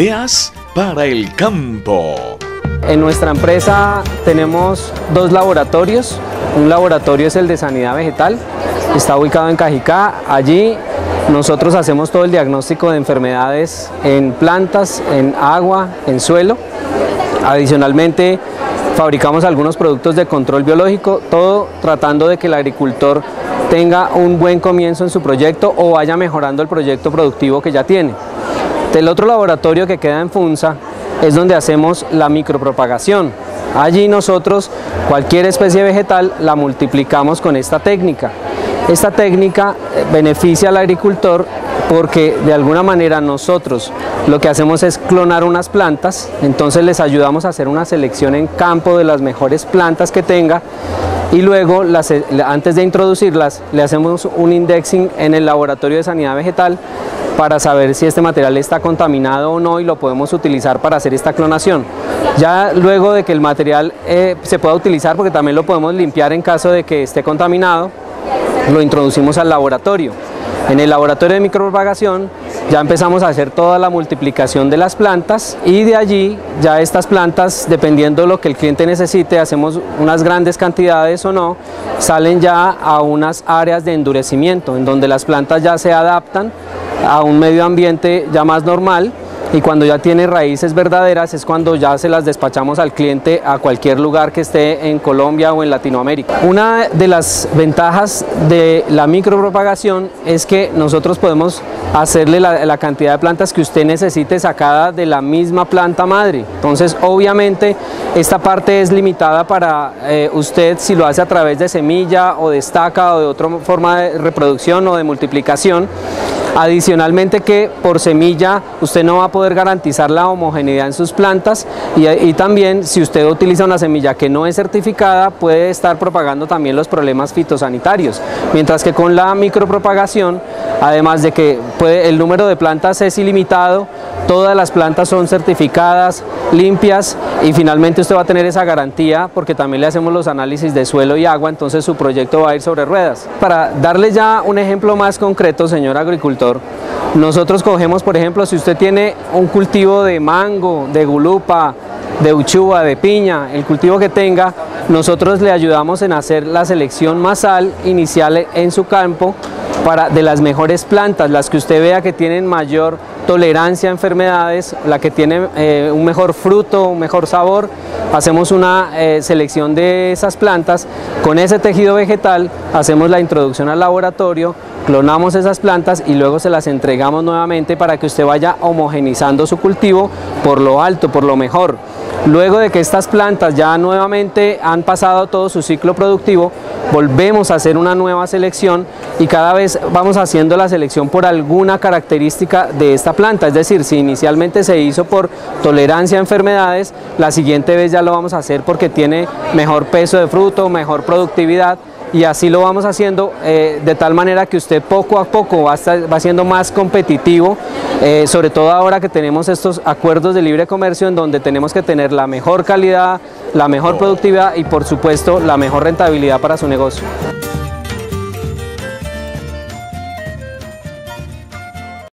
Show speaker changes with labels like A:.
A: Ideas para el campo.
B: En nuestra empresa tenemos dos laboratorios. Un laboratorio es el de sanidad vegetal, está ubicado en Cajicá. Allí nosotros hacemos todo el diagnóstico de enfermedades en plantas, en agua, en suelo. Adicionalmente fabricamos algunos productos de control biológico, todo tratando de que el agricultor tenga un buen comienzo en su proyecto o vaya mejorando el proyecto productivo que ya tiene. El otro laboratorio que queda en Funza es donde hacemos la micropropagación. Allí nosotros cualquier especie vegetal la multiplicamos con esta técnica. Esta técnica beneficia al agricultor porque de alguna manera nosotros lo que hacemos es clonar unas plantas, entonces les ayudamos a hacer una selección en campo de las mejores plantas que tenga y luego antes de introducirlas le hacemos un indexing en el laboratorio de sanidad vegetal para saber si este material está contaminado o no y lo podemos utilizar para hacer esta clonación. Ya luego de que el material se pueda utilizar, porque también lo podemos limpiar en caso de que esté contaminado, lo introducimos al laboratorio. En el laboratorio de micropropagación ya empezamos a hacer toda la multiplicación de las plantas y de allí ya estas plantas, dependiendo de lo que el cliente necesite, hacemos unas grandes cantidades o no, salen ya a unas áreas de endurecimiento en donde las plantas ya se adaptan a un medio ambiente ya más normal y cuando ya tiene raíces verdaderas es cuando ya se las despachamos al cliente a cualquier lugar que esté en Colombia o en Latinoamérica. Una de las ventajas de la micropropagación es que nosotros podemos hacerle la cantidad de plantas que usted necesite sacada de la misma planta madre. Entonces obviamente esta parte es limitada para usted si lo hace a través de semilla o de estaca o de otra forma de reproducción o de multiplicación. Adicionalmente que por semilla usted no va a poder garantizar la homogeneidad en sus plantas y también si usted utiliza una semilla que no es certificada puede estar propagando también los problemas fitosanitarios, mientras que con la micropropagación, además de que el número de plantas es ilimitado, todas las plantas son certificadas, limpias y finalmente usted va a tener esa garantía porque también le hacemos los análisis de suelo y agua, entonces su proyecto va a ir sobre ruedas. Para darle ya un ejemplo más concreto, señor agricultor, nosotros cogemos, por ejemplo, si usted tiene un cultivo de mango, de gulupa, de uchuva, de piña, el cultivo que tenga, nosotros le ayudamos en hacer la selección masal inicial en su campo de las mejores plantas, las que usted vea que tienen mayor tolerancia a enfermedades, la que tiene un mejor fruto, un mejor sabor. Hacemos una selección de esas plantas, con ese tejido vegetal hacemos la introducción al laboratorio, clonamos esas plantas y luego se las entregamos nuevamente para que usted vaya homogenizando su cultivo por lo alto, por lo mejor. Luego de que estas plantas ya nuevamente han pasado todo su ciclo productivo, volvemos a hacer una nueva selección y cada vez vamos haciendo la selección por alguna característica de esta planta, es decir, si inicialmente se hizo por tolerancia a enfermedades, la siguiente vez ya lo vamos a hacer porque tiene mejor peso de fruto, mejor productividad. Y así lo vamos haciendo de tal manera que usted poco a poco va siendo más competitivo, sobre todo ahora que tenemos estos acuerdos de libre comercio en donde tenemos que tener la mejor calidad, la mejor productividad y por supuesto la mejor rentabilidad para su negocio.